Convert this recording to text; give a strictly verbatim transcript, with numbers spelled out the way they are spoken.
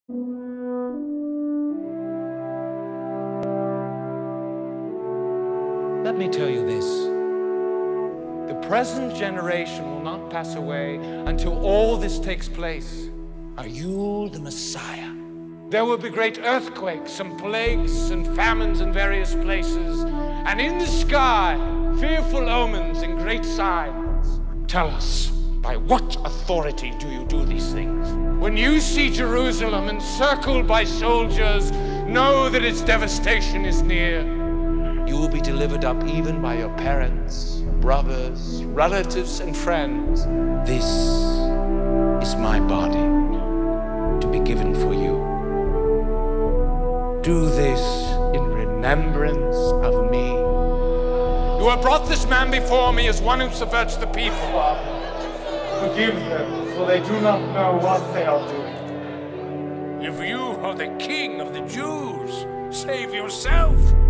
Let me tell you this. The present generation will not pass away until all this takes place. Are you the Messiah? There will be great earthquakes and plagues and famines in various places, and in the sky, fearful omens and great signs. Tell us, by what authority do you do these things? When you see Jerusalem encircled by soldiers, know that its devastation is near. You will be delivered up even by your parents, brothers, relatives, and friends. This is my body to be given for you. Do this in remembrance of me. You have brought this man before me as one who subverts the people. Father, forgive them, for they do not know what they are doing. If you are the king of the Jews, save yourself.